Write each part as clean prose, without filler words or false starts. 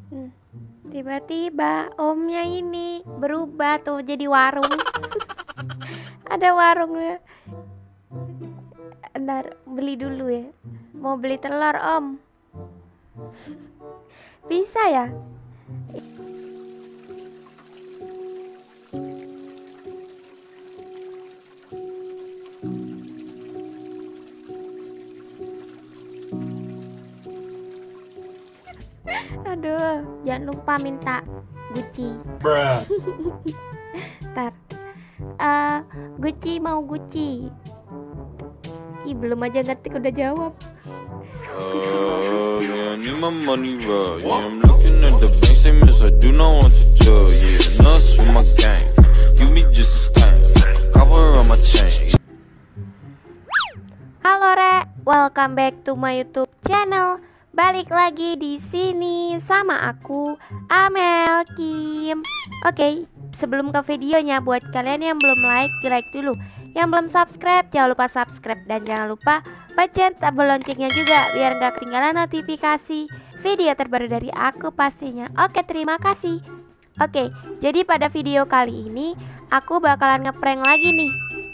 Hmm, Tiba-tiba omnya ini berubah tuh jadi warung. Ada warungnya. Ntar beli dulu ya. Mau beli telur om? Bisa ya? Aduh, jangan lupa minta Gucci. Ntar, Gucci mau Gucci. Ih, belum aja ngetik udah jawab. Yeah, I need my money right. Yeah, I'm looking at the bank statements. I do not want to tell. Yeah, nuts with my gang. You me just a stain. Cover on my chain. Halo Re, welcome back to my YouTube channel. Balik lagi di sini sama aku Amel Kim. Oke, sebelum ke videonya, buat kalian yang belum like, di like dulu. Yang belum subscribe, jangan lupa subscribe dan jangan lupa pencet tombol loncengnya juga biar nggak ketinggalan notifikasi video terbaru dari aku pastinya. Oke, terima kasih. Oke, jadi pada video kali ini aku bakalan ngeprank lagi nih.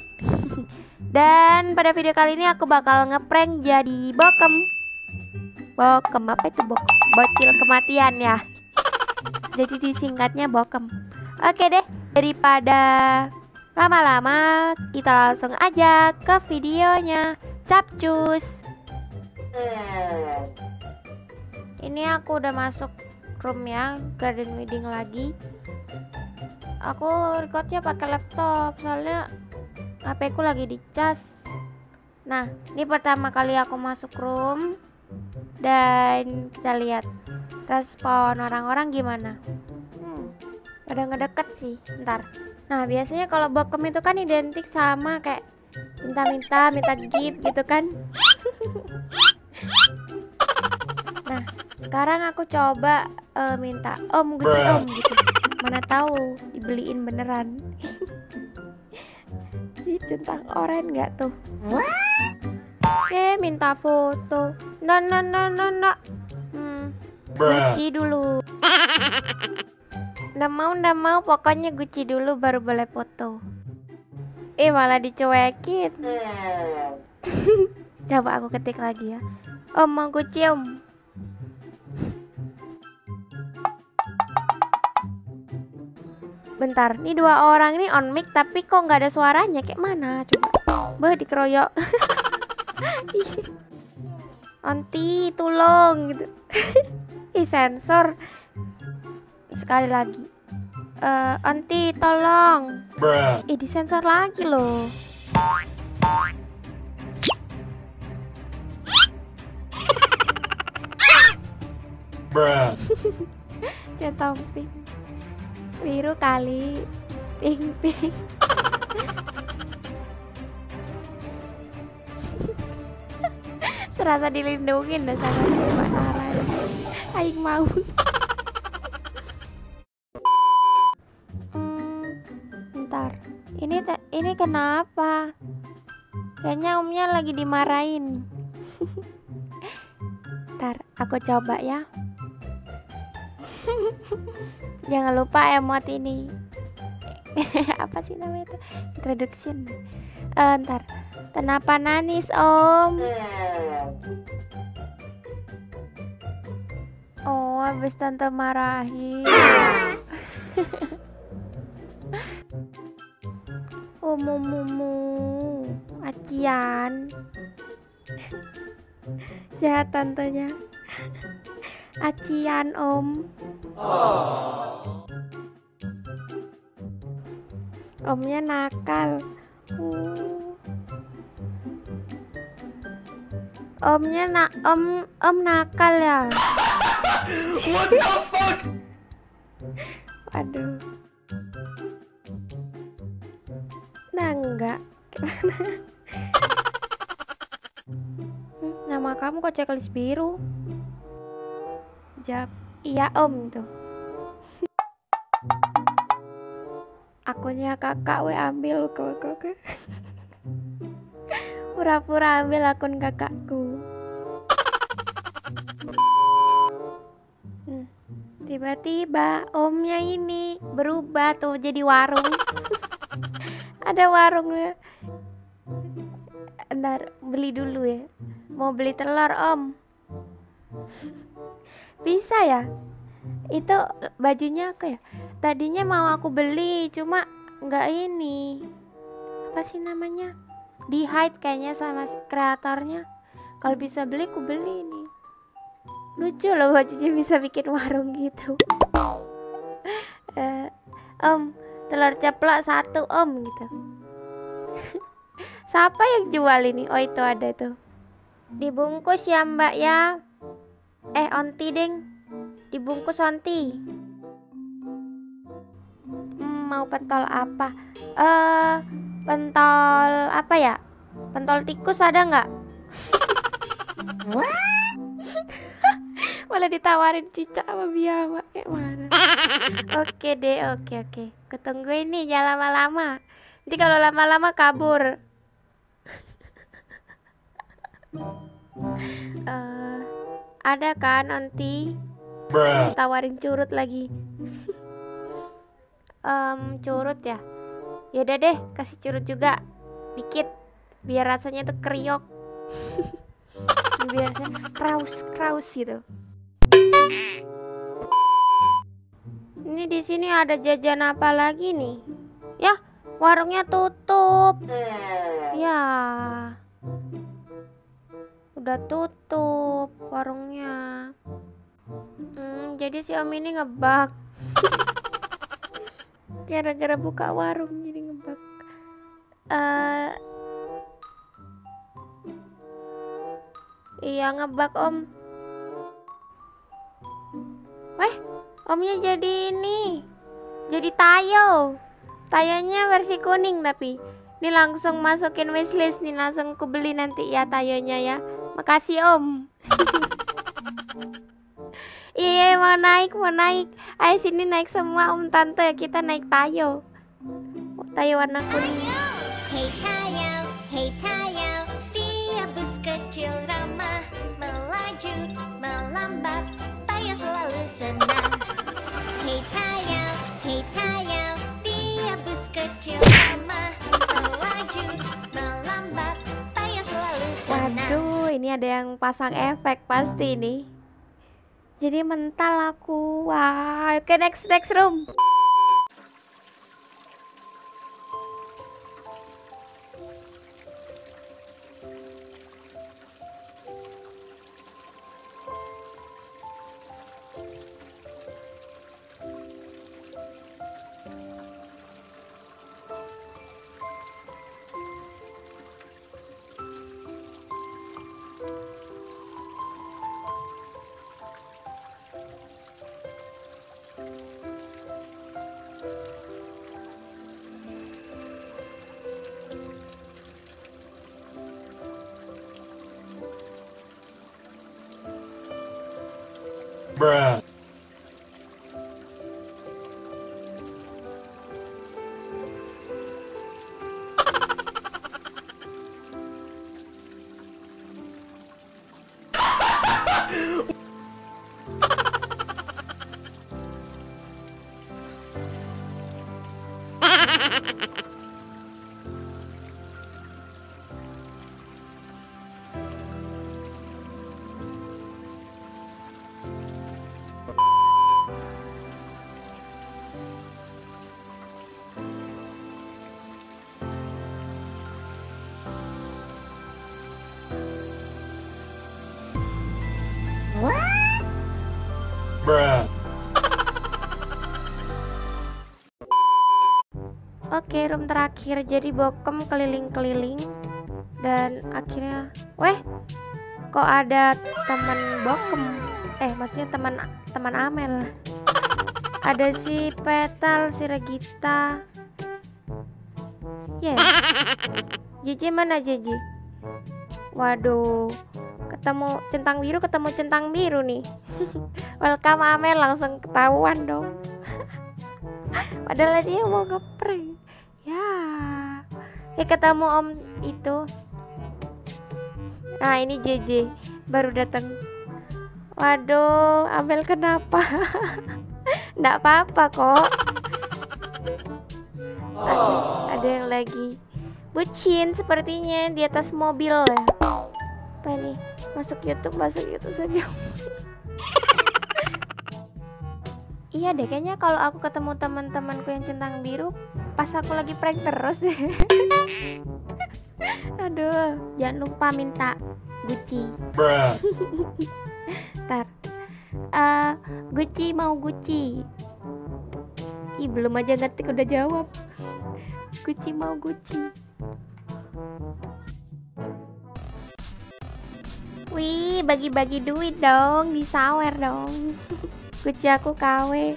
Dan pada video kali ini aku bakal ngeprank jadi bokem. Bokem apa itu bocil kematian ya. Jadi disingkatnya bokem. Oke deh, daripada lama-lama kita langsung aja ke videonya. Capcus. Ini aku udah masuk room ya, garden wedding lagi. Aku recordnya pakai laptop soalnya HP ku lagi dicas. Nah, ini pertama kali aku masuk room dan kita lihat respon orang-orang gimana. Pada ngedeket sih, ntar. Nah, biasanya kalau bokem itu kan identik sama kayak minta gift gitu kan. Nah, sekarang aku coba minta om Gucci om gitu. Mana tahu dibeliin beneran. Centang oren nggak tuh? Minta foto. No. Gucci dulu. Nggak mau, pokoknya Gucci dulu baru boleh foto. Malah dicuekin. Coba aku ketik lagi ya. Om mau Gucci om. Bentar, nih dua orang ini on mic tapi kok nggak ada suaranya, kayak mana? Coba, dikeroyok. Onti, tolong gitu. Sensor. Sekali lagi. Onti, tolong. Disensor lagi loh. Centang pink. Biru kali. Pink. Serasa dilindungin dah sama si Mbak Nara. Aing mau. Bentar. Ini kenapa? Kayaknya omnya lagi dimarahin. Ntar aku coba ya. Jangan lupa emot ini. Apa sih namanya itu? Introduction. Ntar. Kenapa nangis om? Oh, habis tante marahin. Mumu acian. Jahat tantenya. Acian om. Omnya nakal. Omnya om nakal ya. What the fuck? Aduh. Nah enggak. Nama kamu kok checklist biru? Jawab iya om tuh. Akunnya kakak ambil kakak. Pura-pura ambil akun kakakku. Tiba-tiba omnya ini berubah tuh jadi warung. Ada warungnya. Ntar beli dulu ya. Mau beli telur om. Bisa ya? Itu bajunya apa ya? Tadinya mau aku beli, cuma nggak ini. Apa sih namanya? Di hide kayaknya sama kreatornya. Kalau bisa beli, aku beli ini. Lucu loh bajunya bisa bikin warung gitu. Om, telur ceplok 1 om gitu. Siapa yang jual ini? Oh itu ada tuh. Dibungkus ya mbak ya. Onti deng. Dibungkus onti. Mau pentol apa? Pentol apa ya? Pentol tikus ada nggak? Malah ditawarin Cica sama Biama. Kayak mana? Oke deh, oke. Ketunggu ini jangan lama-lama. Nanti kalau lama-lama kabur. Ada kan nanti tawarin curut lagi. Curut ya. Yaudah deh, kasih curut juga dikit biar rasanya tuh kriok. Biar rasanya kraus gitu. Ini di sini ada jajan apa lagi nih? Ya, warungnya tutup. Ya. Udah tutup warungnya. Jadi si om ini ngebug. Gara-gara buka warung jadi ngebug. Iya ngebug om. Weh, omnya jadi ini. Jadi tayo. Tayonya versi kuning tapi. Ini langsung masukin wishlist nih, langsung ku beli nanti ya tayonya ya. Makasih om. Iya mau naik. Ayo sini naik semua om tante, kita naik tayo. Tayo warna kuning. Hey tayo, dia bus kecil ramah, melaju, melambat, tayo selalu senang. Hey tayo, dia bus kecil ramah, melaju, melambat, tayo selalu senang. Waduh, ini ada yang pasang efek pasti nih. Jadi mental aku. Wah, oke next room. Bruh. Bruh. Oke, room terakhir. Jadi bokem keliling-keliling dan akhirnya, kok ada teman bokem? Maksudnya teman Amel. Ada si Petal, si Regita. JJ mana JJ? Waduh, ketemu centang biru nih. Welcome Amel, langsung ketahuan dong. Padahal dia mau ngeprank. Ketemu om itu. Nah ini JJ baru datang. Waduh, Amel kenapa? Nggak apa-apa kok. Ada yang lagi bucin sepertinya di atas mobil ya. Apa nih? Masuk YouTube saja. Iya deh, kayaknya kalau aku ketemu teman-temanku yang centang biru pas aku lagi prank terus deh. Aduh, jangan lupa minta Gucci. Ntar Gucci mau Gucci. Ih, belum aja ngetik udah jawab. Gucci mau Gucci. Wih, bagi-bagi duit dong, disawer dong. Gucci aku KW.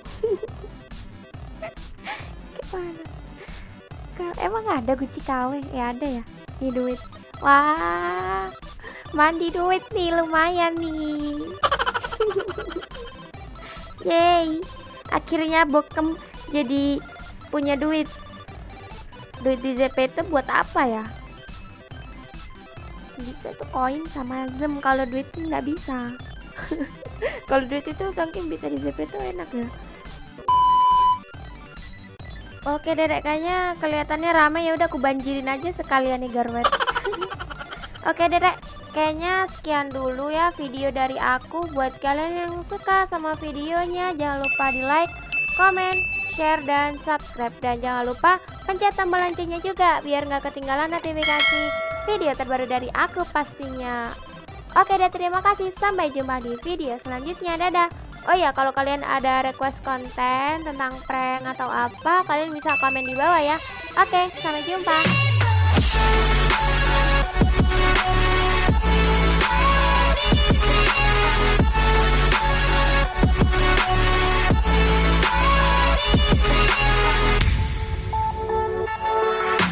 Gimana? Emang ada Gucci KW? Ya ada ya. Nih duit. Wah, mandi duit nih, lumayan nih. Yeay, akhirnya Bokem jadi punya duit. Duit di ZPT buat apa ya? Bisa tuh koin sama Zem, kalau duit nggak bisa. Kalau duit itu mungkin bisa di ZPT enak ya. Oke dedek, kayaknya kelihatannya ramai, ya udah aku banjirin aja sekalian nih garwet. Oke dedek, kayaknya sekian dulu ya video dari aku. Buat kalian yang suka sama videonya, jangan lupa di like, comment, share, dan subscribe. Dan jangan lupa pencet tombol loncengnya juga biar nggak ketinggalan notifikasi video terbaru dari aku pastinya. Oke deh, terima kasih, sampai jumpa di video selanjutnya, dadah. Oh ya, kalau kalian ada request konten tentang prank atau apa, kalian bisa komen di bawah ya. Oke, sampai jumpa.